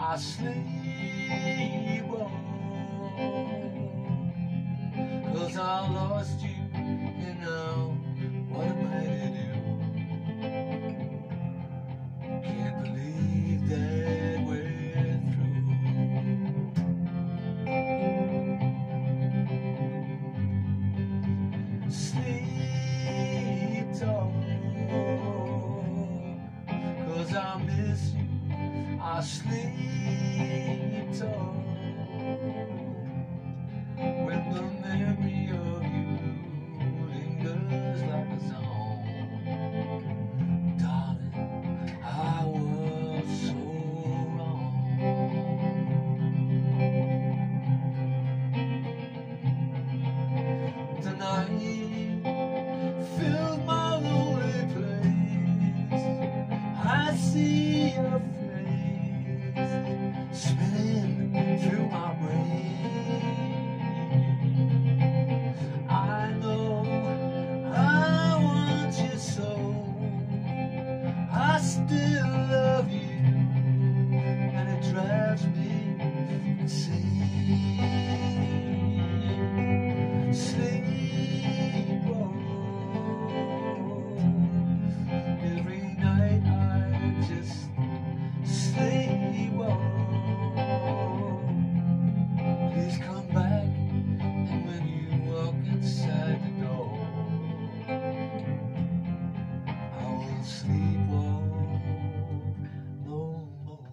I sleepwalk, 'cause I lost you, and now what am I to do? Can't believe that we're through. Sleep talk, 'cause I miss you. I sleep talk when the memory of you lingers like a song. Darling, I was so wrong. Tonight filled my lonely place. I see your face spinning through my brain. I know I want you so. I still love you, and it drives me insane. Sleepwalk. Every night I just sleepwalk. Please come back, and when you walk inside the door, I will sleepwalk no more.